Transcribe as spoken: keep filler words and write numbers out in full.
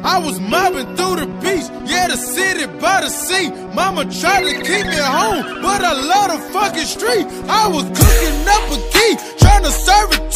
I was mobbing through the beach, yeah, the city by the sea. Mama tried to keep me home, but I love the fucking street. I was cooking up a key, trying to serve it